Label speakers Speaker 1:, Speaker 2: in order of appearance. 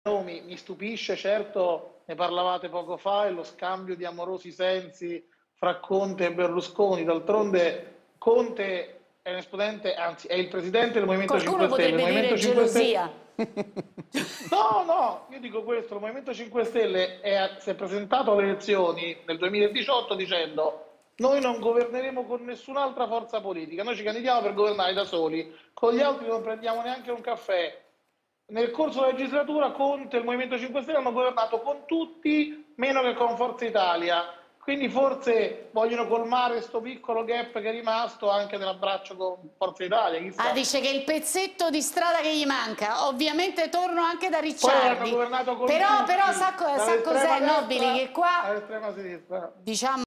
Speaker 1: Mi stupisce, certo, ne parlavate poco fa, è lo scambio di amorosi sensi fra Conte e Berlusconi. D'altronde Conte è un esponente, anzi è il presidente del Movimento
Speaker 2: Qualcuno
Speaker 1: 5 Stelle. Il
Speaker 2: potrebbe dire
Speaker 1: Movimento 5 Stelle...
Speaker 2: gelosia.
Speaker 1: No, no, io dico questo, il Movimento 5 Stelle si è presentato alle elezioni nel 2018 dicendo: noi non governeremo con nessun'altra forza politica, noi ci candidiamo per governare da soli, con gli altri non prendiamo neanche un caffè. Nel corso della legislatura Conte e il Movimento 5 Stelle hanno governato con tutti, meno che con Forza Italia. Quindi forse vogliono colmare questo piccolo gap che è rimasto anche nell'abbraccio con Forza Italia, chissà.
Speaker 2: Ah, dice che è il pezzetto di strada che gli manca. Ovviamente torno anche da
Speaker 1: Poi
Speaker 2: Ricciardi.
Speaker 1: hanno governato con
Speaker 2: Però
Speaker 1: tutti,
Speaker 2: sa cos'è, Nobili, che qua
Speaker 1: all'estrema sinistra.
Speaker 2: diciamo